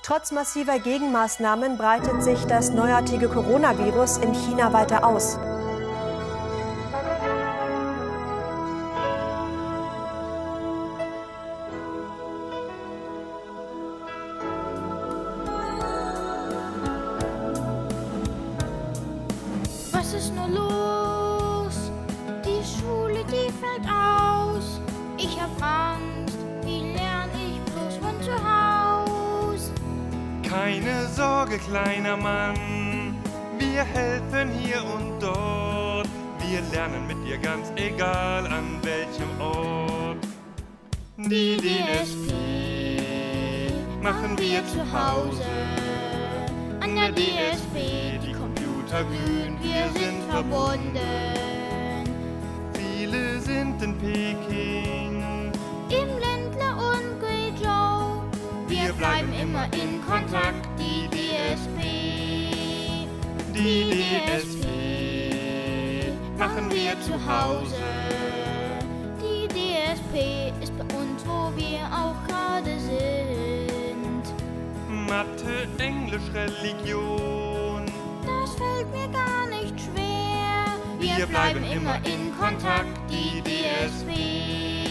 Trotz massiver Gegenmaßnahmen breitet sich das neuartige Coronavirus in China weiter aus. Was ist nur los? Die Schule, die fällt aus. Ich hab Angst, wie lerne ich bloß von zu Haus? Keine Sorge, kleiner Mann, wir helfen hier und dort. Wir lernen mit dir ganz egal an welchem Ort. Die DSP machen wir zu Hause. An der DSP, die Computer glühen, wir sind verbunden. Viele sind in Peking, Im Ländler und Guizhou, wir bleiben immer in Kontakt. Die DSP, die DSP machen wir zu Hause. Die DSP ist bei uns, wo wir auch gerade sind. Mathe, Englisch, Religion. Das fällt mir gar nicht schwer. Wir bleiben immer in Kontakt. Die DSP.